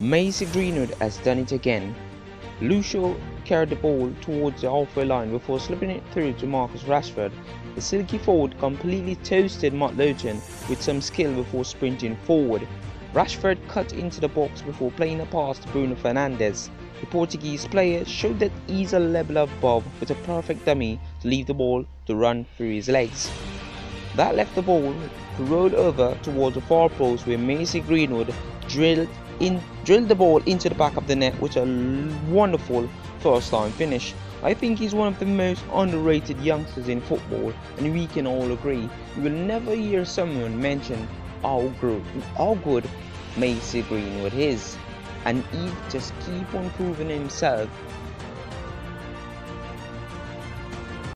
Mason Greenwood has done it again. Lucio carried the ball towards the halfway line before slipping it through to Marcus Rashford. The silky forward completely toasted Matt Lowton with some skill before sprinting forward. Rashford cut into the box before playing a pass to Bruno Fernandes. The Portuguese player showed that he's a level above with a perfect dummy to leave the ball to run through his legs. That left the ball to roll over towards the far post where Mason Greenwood drilled the ball into the back of the net with a wonderful first time finish. I think he's one of the most underrated youngsters in football, and we can all agree. You will never hear someone mention how good Mason Greenwood is, and he just keep on proving himself